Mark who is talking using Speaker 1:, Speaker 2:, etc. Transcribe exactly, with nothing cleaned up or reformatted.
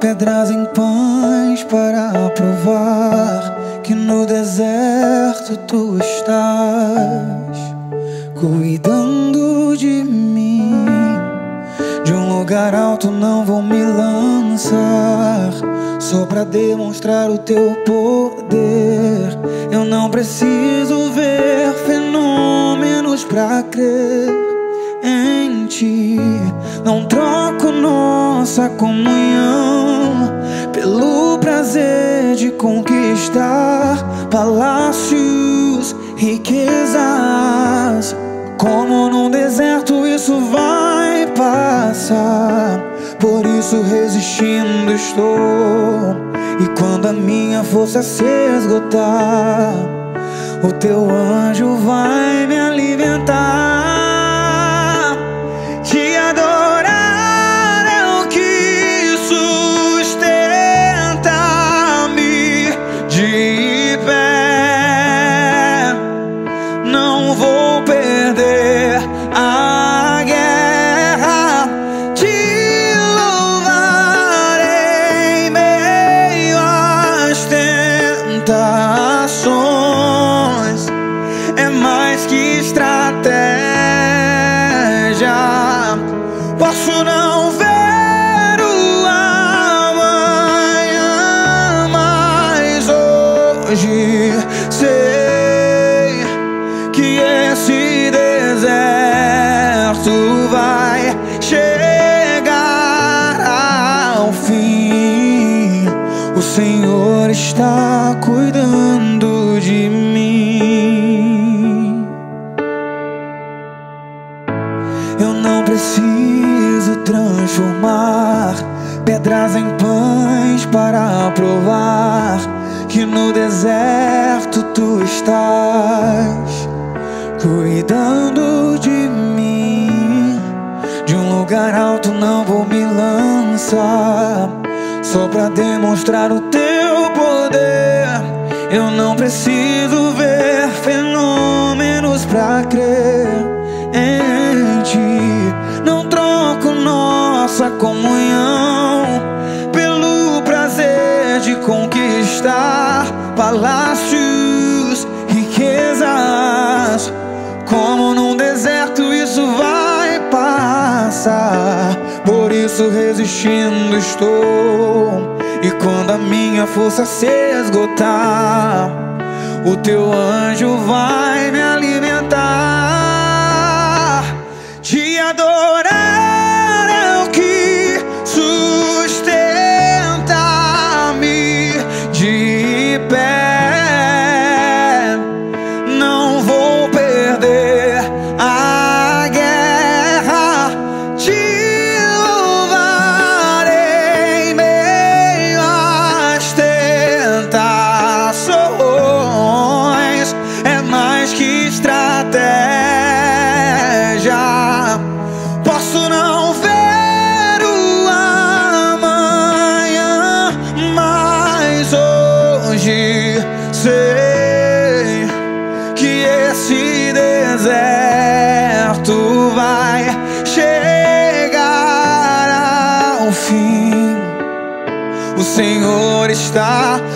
Speaker 1: pedras em pães para provar que no deserto tu estás cuidando de mim. De um lugar alto não vou me lançar só pra demonstrar o teu poder. Eu não preciso ver fenômenos pra crer em ti. Não troco nossa comunhão pelo prazer de conquistar palácios, riquezas. Como num deserto isso vai passar, por isso resistindo estou. E quando a minha força se esgotar, o teu anjo vai me alimentar. Te adorar é o que sustenta-me de pé. Não vou perder a guerra, te louvarei em meio às tentações. É mais que estratégia. Posso não ver o amanhã, mas hoje sei que esse deserto vai chegar ao fim. O Senhor está cuidando de mim. Eu não preciso transformar pedras em pães para provar que no deserto tu estás cuidando de mim. De um lugar alto não vou me lançar só pra demonstrar o teu poder. Eu não preciso ver fenômenos pra crer em ti. Não troco nossa comunhão pelo prazer de conquistar palácios, riquezas. Como num deserto isso vai passar, por isso resistindo estou. E quando a minha força se esgotar, o teu anjo vai me alimentar. Te adorar é o que sustenta-me de pé. Não vou perder a guerra, te louvarei em meio às tentações. É mais que estratégia. Posso não ver o amanhã, mas hoje sei que esse deserto vai chegar ao fim. O Senhor está